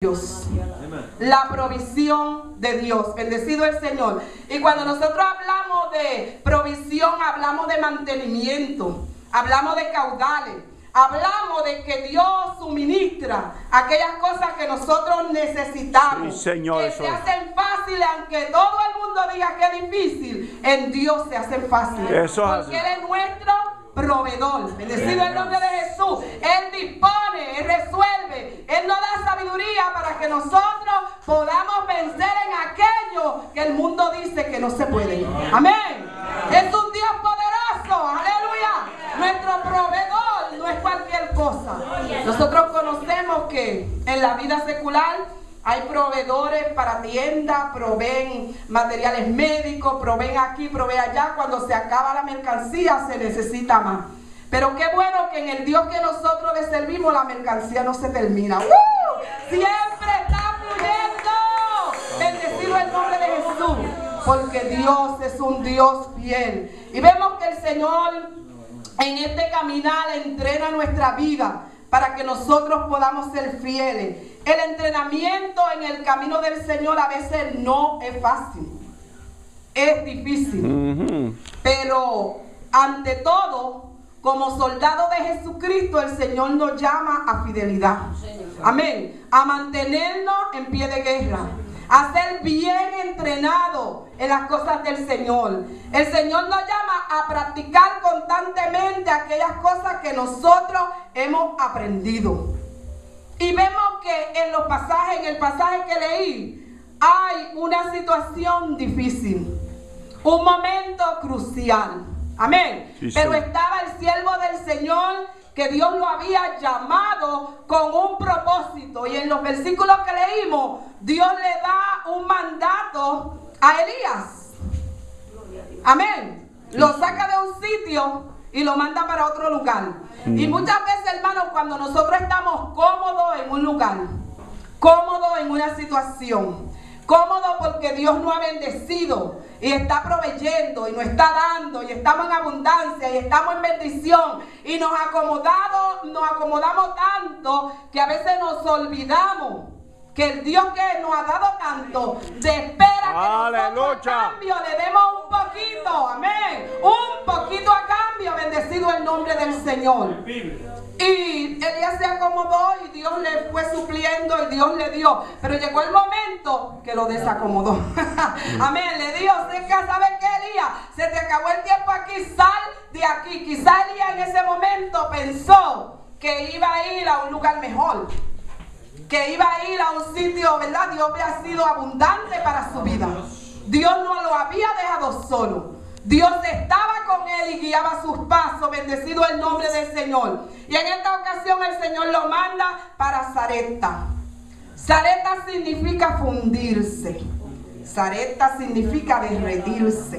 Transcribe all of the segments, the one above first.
Dios, la provisión de Dios, bendecido el Señor. Y cuando nosotros hablamos de provisión, hablamos de mantenimiento, hablamos de caudales, hablamos de que Dios suministra aquellas cosas que nosotros necesitamos, sí, Señor, que se hacen fáciles, aunque todo el mundo diga que es difícil, en Dios se hacen fáciles, eso porque Él es nuestro proveedor. Bendecido el nombre de Jesús. Él dispone, Él resuelve, Él nos da sabiduría para que nosotros podamos vencer en aquello que el mundo dice que no se puede. Amén. Es un Dios poderoso, aleluya. Nuestro proveedor no es cualquier cosa. Nosotros conocemos que en la vida secular hay proveedores para tiendas, proveen materiales médicos, proveen aquí, proveen allá. Cuando se acaba la mercancía se necesita más. Pero qué bueno que en el Dios que nosotros le servimos la mercancía no se termina. Siempre está fluyendo. Bendecido el nombre de Jesús. Porque Dios es un Dios fiel. Y vemos que el Señor en este caminar entrena nuestra vida para que nosotros podamos ser fieles. El entrenamiento en el camino del Señor a veces no es fácil, es difícil. Pero ante todo, como soldado de Jesucristo, el Señor nos llama a fidelidad. Amén. A mantenernos en pie de guerra, a ser bien entrenados en las cosas del Señor. El Señor nos llama a practicar constantemente aquellas cosas que nosotros hemos aprendido. Y vemos que en los pasajes, en el pasaje que leí, hay una situación difícil, un momento crucial. Amén. Sí, pero estaba el siervo del Señor que Dios lo había llamado con un propósito. Y en los versículos que leímos, Dios le da un mandato a Elías. Amén. Lo saca de un sitio y lo manda para otro lugar. Y muchas veces, hermanos, cuando nosotros estamos cómodos en un lugar, cómodos en una situación, cómodos porque Dios nos ha bendecido y está proveyendo y nos está dando y estamos en abundancia y estamos en bendición y nos acomodamos tanto que a veces nos olvidamos que el Dios que nos ha dado tanto espera que nosotros a cambio le demos un poquito, amén, un poquito a cambio. Bendecido el nombre del Señor. Y Elías se acomodó y Dios le fue supliendo y Dios le dio. Pero llegó el momento que lo desacomodó. Amén, le dijo, ¿sabes qué, Elías? Se te acabó el tiempo aquí, sal de aquí. Quizá Elías en ese momento pensó que iba a ir a un lugar mejor, que iba a ir a un sitio, ¿verdad? Dios había sido abundante para su vida. Dios no lo había dejado solo. Dios estaba con él y guiaba sus pasos. Bendecido el nombre del Señor. Y en esta ocasión el Señor lo manda para Sarepta. Sarepta significa fundirse. Sarepta significa derretirse.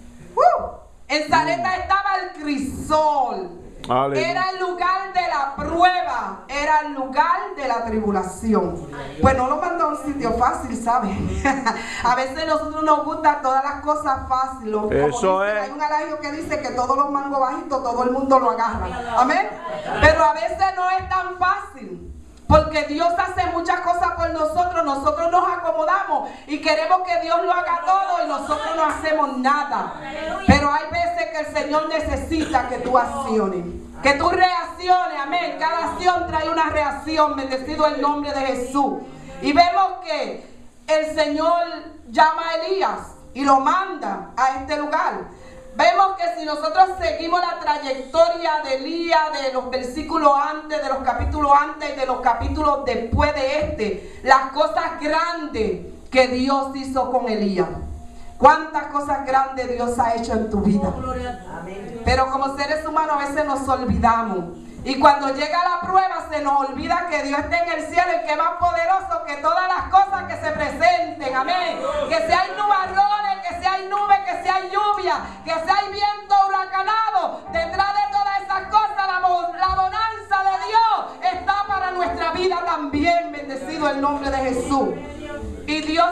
En Sarepta estaba el crisol. Aleluya. Era el lugar de la prueba, era el lugar de la tribulación. Pues no lo mandó a un sitio fácil, ¿sabes? A veces a nosotros nos gustan todas las cosas fáciles. Eso dicen, hay un adagio que dice que todos los mangos bajitos todo el mundo lo agarra. Amén. Pero a veces no es tan fácil. Porque Dios hace muchas cosas por nosotros nos acomodamos y queremos que Dios lo haga todo y nosotros no hacemos nada. Pero hay veces que el Señor necesita que tú acciones, que tú reacciones, amén. Cada acción trae una reacción, bendecido el nombre de Jesús. Y vemos que el Señor llama a Elías y lo manda a este lugar. Vemos que si nosotros seguimos la trayectoria de Elías, de los versículos antes, de los capítulos antes y de los capítulos después de las cosas grandes que Dios hizo con Elías. Cuántas cosas grandes Dios ha hecho en tu vida. Pero como seres humanos a veces nos olvidamos. Y cuando llega la prueba se nos olvida que Dios está en el cielo y que es más poderoso que todas las cosas que se presenten. Amén. Que si hay nubarrones, que si hay nubes, que si hay lluvia, que si hay viento huracanado, detrás de todas esas cosas la bonanza de Dios está para nuestra vida también. Bendecido el nombre de Jesús. Y Dios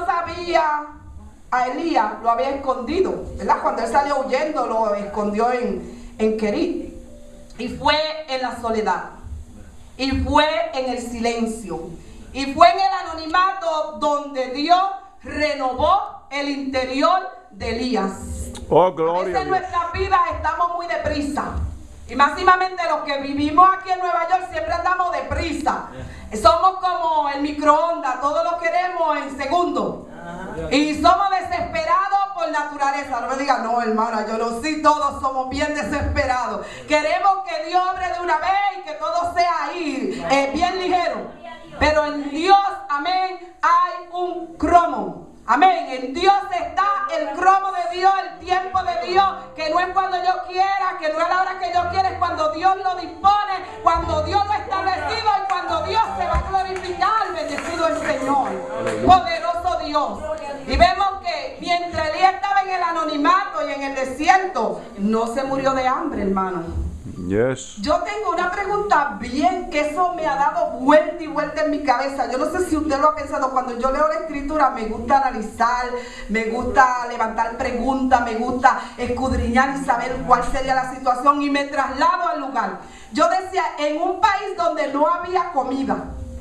a Elías lo había escondido, ¿verdad? Cuando él salió huyendo lo escondió en Querit. Y fue en la soledad. Y fue en el silencio. Y fue en el anonimato donde Dios renovó el interior de Elías. Oh, A gloria veces a en Dios. nuestras vidas estamos muy deprisa. Y máximamente los que vivimos aquí en Nueva York siempre andamos deprisa. Somos como el microondas, todo lo queremos en segundos. Y somos desesperados por naturaleza. No me digan, no, hermana, yo no sé, todos somos bien desesperados. Queremos que Dios obre de una vez y que todo sea ahí, bien ligero. Pero en Dios, amén, hay un cromo. Amén, en Dios está el cromo de Dios, el tiempo de Dios, que no es cuando yo quiera, que no es la hora que yo quiera, es cuando Dios lo dispone, cuando Dios lo ha establecido y cuando Dios se va a glorificar. Bendecido el Señor, poderoso Dios. Y vemos que mientras Elías estaba en el anonimato y en el desierto, no se murió de hambre, hermano. Yes. Yo tengo una pregunta bien, que eso me ha dado vuelta y vuelta en mi cabeza. Yo no sé si usted lo ha pensado. Cuando yo leo la escritura me gusta analizar, me gusta levantar preguntas, me gusta escudriñar y saber cuál sería la situación, y me traslado al lugar. Yo decía, en un país donde no había comida,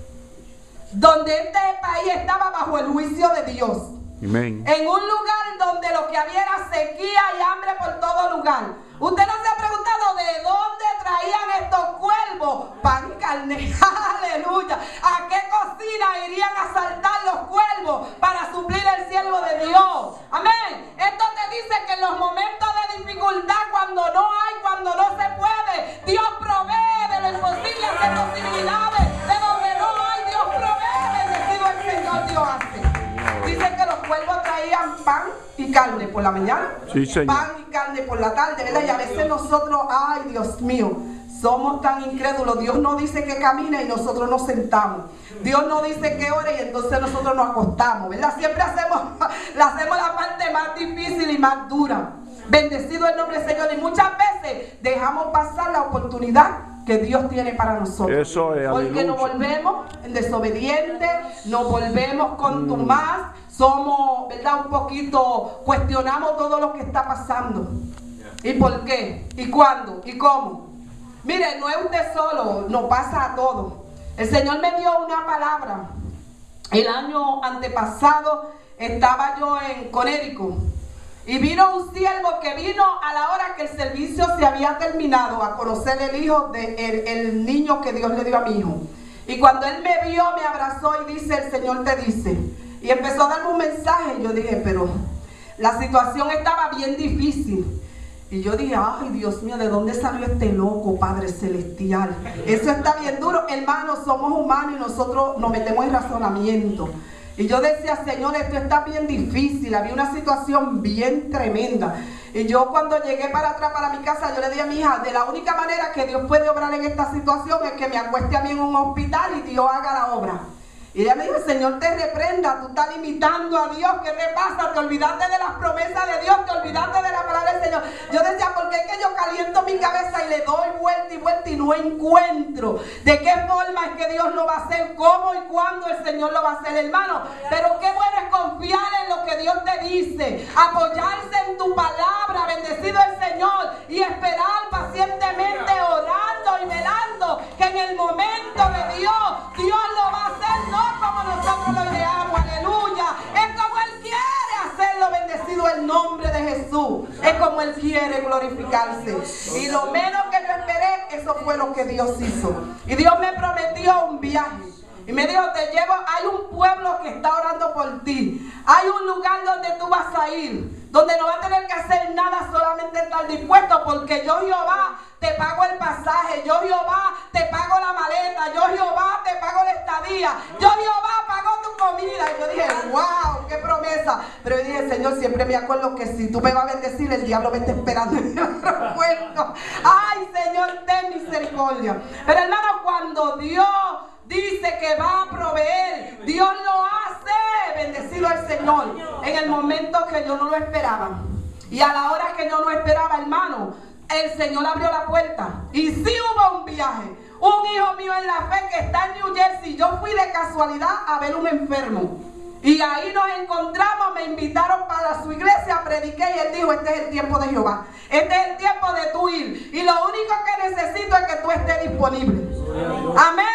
donde este país estaba bajo el juicio de Dios, Amén. en un lugar donde lo que había era sequía y hambre por todo lugar. Usted no se ha preguntado de dónde traían estos cuervos pan y carne. Aleluya. ¿A qué cocina irían a saltar los cuervos para suplir el siervo de Dios? Amén. Esto te dice que en los momentos de dificultad, cuando no hay, cuando no se puede, Dios provee de lo imposible, hacer posibilidades. De donde no hay, Dios provee. Bendecido el Señor, Dios hace. Dicen que los cuervos traían pan y carne por la mañana, Sí, señor. pan y carne por la tarde, ¿verdad? Y a veces nosotros, ay Dios mío, somos tan incrédulos. Dios no dice que camine y nosotros nos sentamos. Dios no dice que ore y entonces nosotros nos acostamos, ¿verdad? Siempre hacemos la parte más difícil y más dura. Bendecido el nombre del Señor. Y muchas veces dejamos pasar la oportunidad que Dios tiene para nosotros. Eso es, porque aleluya. nos volvemos desobedientes, nos volvemos contumaz, somos, ¿verdad? Un poquito, cuestionamos todo lo que está pasando. ¿Y por qué? ¿Y cuándo? ¿Y cómo? Mire, no es usted solo, nos pasa a todos. El Señor me dio una palabra. El año antepasado estaba yo en Connecticut. Y vino un siervo que vino a la hora que el servicio se había terminado a conocer el hijo el niño que Dios le dio a mi hijo. Y cuando él me vio, me abrazó y dice, el Señor te dice. Y empezó a darme un mensaje. Y yo dije, pero la situación estaba bien difícil. Y yo dije, ay Dios mío, ¿de dónde salió este loco, Padre Celestial? Eso está bien duro. Hermanos, somos humanos y nosotros nos metemos en razonamiento. Y yo decía, Señor, esto está bien difícil. Había una situación bien tremenda. Y yo cuando llegué para atrás, para mi casa, yo le dije a mi hija, de la única manera que Dios puede obrar en esta situación es que me acueste a mí en un hospital y Dios haga la obra. Y ella me dijo, Señor te reprenda, tú estás limitando a Dios, ¿qué te pasa? Te olvidaste de las promesas de Dios, te olvidaste de la palabra del Señor. Yo decía, ¿por qué es que yo caliento mi cabeza y le doy vuelta y vuelta y no encuentro de qué forma es que Dios lo va a hacer, cómo y cuándo el Señor lo va a hacer, hermano? Pero qué bueno es confiar en lo que Dios te dice, apoyarse en tu palabra, bendecido el Señor, y esperar pacientemente, orando y velando, que en el momento de Dios, Dios lo va a hacer, no como nosotros lo ideamos, aleluya. Es como Él quiere hacerlo, bendecido el nombre de Jesús. Es como Él quiere glorificarse. Y lo menos que yo esperé, eso fue lo que Dios hizo. Y Dios me prometió un viaje. Y me dijo, te llevo, hay un pueblo que está orando por ti. Hay un lugar donde tú vas a ir, donde no vas a tener que hacer nada, solamente estar dispuesto, porque yo Jehová te pago el pasaje, yo Jehová te pago la maleta, yo Jehová te pago la estadía, yo Jehová pago tu comida. Y yo dije, wow, qué promesa. Pero yo dije, Señor, siempre me acuerdo que si tú me vas a bendecir, el diablo me está esperando en el otro puerto. Ay, Señor, ten misericordia. Pero hermano, cuando Dios dice que va a proveer, Dios lo hace, bendecido el Señor, en el momento que yo no lo esperaba. Y a la hora que yo no esperaba, hermano, el Señor abrió la puerta. Y sí hubo un viaje. Un hijo mío en la fe que está en New Jersey, yo fui de casualidad a ver un enfermo. Y ahí nos encontramos, me invitaron para su iglesia, prediqué y él dijo, este es el tiempo de Jehová. Este es el tiempo de tú ir. Y lo único que necesito es que tú estés disponible. Amén.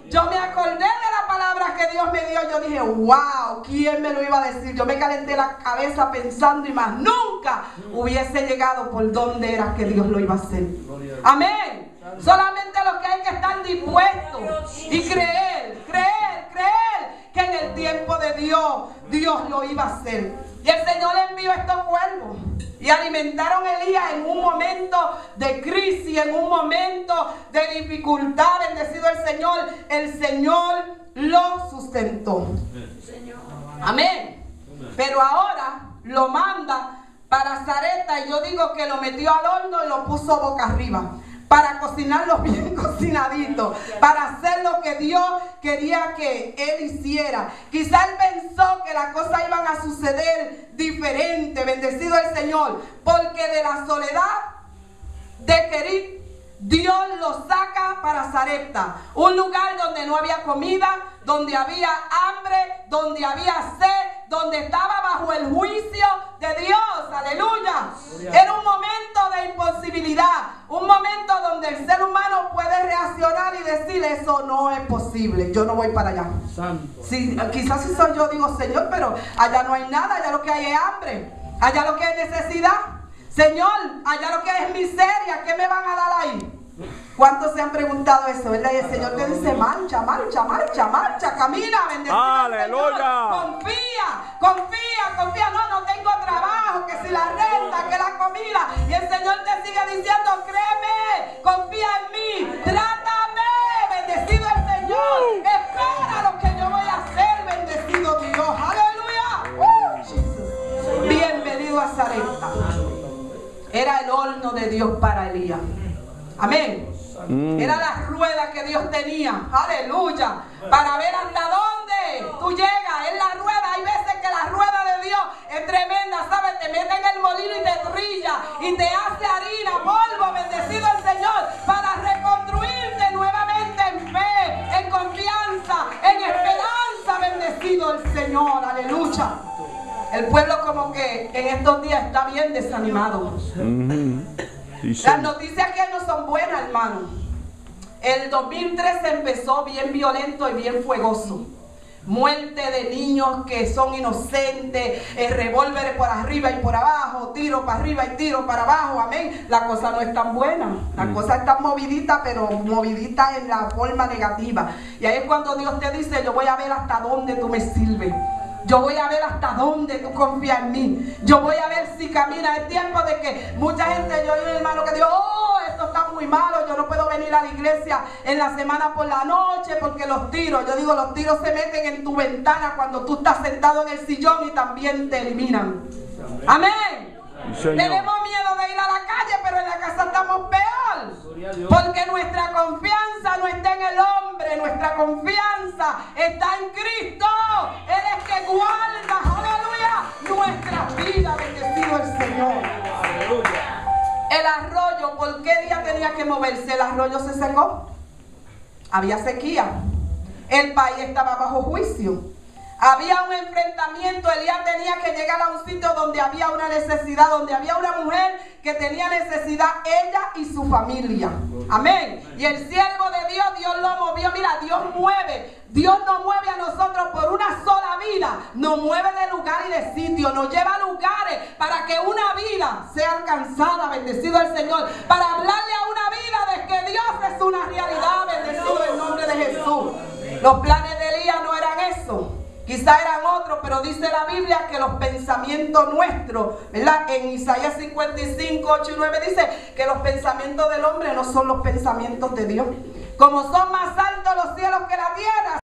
yo me acordé de la palabra que Dios me dio. Yo dije, wow, ¿quién me lo iba a decir? Yo me calenté la cabeza pensando y más nunca hubiese llegado por donde era que Dios lo iba a hacer. Amén. Solamente los que hay que estar dispuestos y creer que en el tiempo de Dios, Dios lo iba a hacer. Y el Señor envió estos cuervos y alimentaron a Elías en un momento de crisis, en un momento de dificultad. Bendecido el Señor lo sustentó. Amén. Pero ahora lo manda para Sarepta, y yo digo que lo metió al horno y lo puso boca arriba, para cocinarlo bien cocinadito, para hacer lo que Dios quería que él hiciera. Quizá él pensó que las cosas iban a suceder diferente, bendecido el Señor, porque de la soledad de Kerit, Dios lo saca para Sarepta, un lugar donde no había comida, donde había hambre, donde había sed, donde estaba bajo el juicio de Dios. Aleluya. Era un momento de imposibilidad, un momento donde el ser humano puede reaccionar y decir, eso no es posible, yo no voy para allá. Sí, quizás si soy yo, digo, Señor, pero allá no hay nada, allá lo que hay es hambre, allá lo que hay es necesidad. Señor, allá lo que hay es miseria, ¿qué me van a dar ahí? ¿Cuántos se han preguntado eso, verdad? Y el Señor te dice, marcha, marcha, marcha, marcha, camina, bendecido. ¡Aleluya! Confía, no tengo trabajo, que si la renta, que la comida. Y el Señor te sigue diciendo, créeme, confía en mí, trátame, bendecido el Señor. Espera lo que yo voy a hacer, bendecido Dios. ¡Aleluya! Jesus. Bienvenido a Sarepta. Era el horno de Dios para Elías. Amén. Era la rueda que Dios tenía. Aleluya. Para ver hasta dónde tú llegas. Es la rueda. Hay veces que la rueda de Dios es tremenda. ¿Sabes? Te mete en el molino y te trilla. Y te hace harina, polvo. Bendecido el Señor. Para reconstruirte nuevamente en fe, en confianza, en esperanza. Bendecido el Señor. Aleluya. El pueblo como que en estos días está bien desanimado. Las noticias que no son buenas, hermano. El 2013 empezó bien violento y bien fuegoso. Muerte de niños que son inocentes, revólveres por arriba y por abajo, tiro para arriba y tiro para abajo, amén. La cosa no es tan buena, la cosa está movidita, pero movidita en la forma negativa. Y ahí es cuando Dios te dice, yo voy a ver hasta dónde tú me sirves. Yo voy a ver hasta dónde tú confías en mí. Yo voy a ver si camina. Es tiempo de que mucha gente, yo oí un hermano que dijo, oh, esto está muy malo, yo no puedo venir a la iglesia en la semana por la noche porque los tiros, yo digo, los tiros se meten en tu ventana cuando tú estás sentado en el sillón y también te eliminan. Amén. Tenemos miedo de ir a la calle, pero en la casa estamos peor. Porque nuestra confianza no está en el hombre, nuestra confianza está en Cristo. Él es que guarda, aleluya, nuestra vida, bendecido el Señor. El arroyo, ¿por qué día tenía que moverse? El arroyo se secó. Había sequía. El país estaba bajo juicio. Había un enfrentamiento. Elías tenía que llegar a un sitio donde había una necesidad, donde había una mujer que tenía necesidad, ella y su familia. Amén. Y el siervo de Dios, Dios lo movió. Mira, Dios mueve. Dios nos mueve a nosotros por una sola vida. Nos mueve de lugar y de sitio. Nos lleva a lugares para que una vida sea alcanzada. Bendecido el Señor. Para hablarle a una vida de que Dios es una realidad. Bendecido el nombre de Jesús. Los planes de Elías no eran eso. Quizá eran otros, pero dice la Biblia que los pensamientos nuestros, ¿verdad? En Isaías 55, 8 y 9 dice que los pensamientos del hombre no son los pensamientos de Dios. Como son más altos los cielos que la tierra,